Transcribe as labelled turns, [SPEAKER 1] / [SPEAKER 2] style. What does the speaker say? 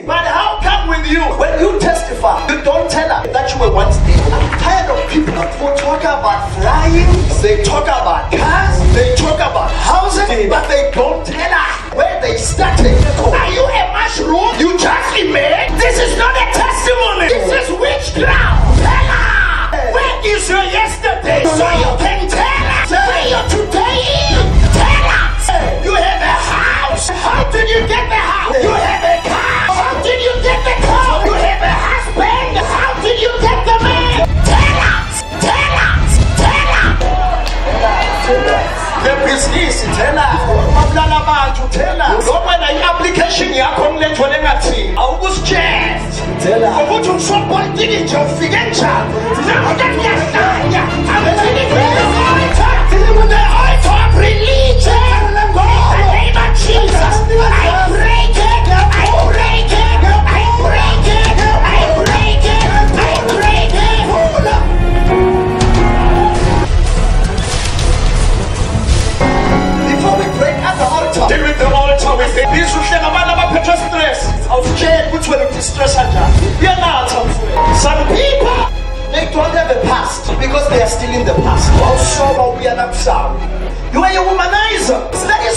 [SPEAKER 1] But how come with you, when you testify, you don't tell her that you were once there? I'm tired of people who talk about flying, they talk about cars, they talk about houses, but they don't tell her where they started. Are you a mushroom? You just made? This is not a testimony. This is witchcraft. Tell her. Where is your yesterday? So you can tell her where your today is. Tell her. You have a house. How did you get the house? You have a car. How did you get the car? You have a husband. How did you get the man? Tell us. Tell us. Tell us. The business. Tell us. Mablala bantu. Tell us. Don't when the application yakho ngilethwe lengathi awukuschest. Tell us. Ukuthi umshopha didn't you figure out? Now that you are I'm feeling the altar of religion. In the name of Jesus, I break it. I break it. I break it. I break it. I break it. Before we break at the altar, deal with the altar with it. This is the man of a stress. Of care, which will distress her. We are not. Some people, they don't have a past because they are still in the past. Also, we are not sound. You are a womanizer. That is